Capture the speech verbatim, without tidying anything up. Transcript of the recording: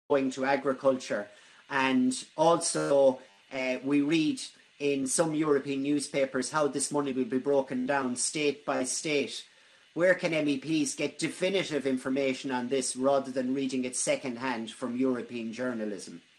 going to agriculture. And also uh, we read in some European newspapers how this money will be broken down state by state. Where can M E Ps get definitive information on this rather than reading it secondhand from European journalism?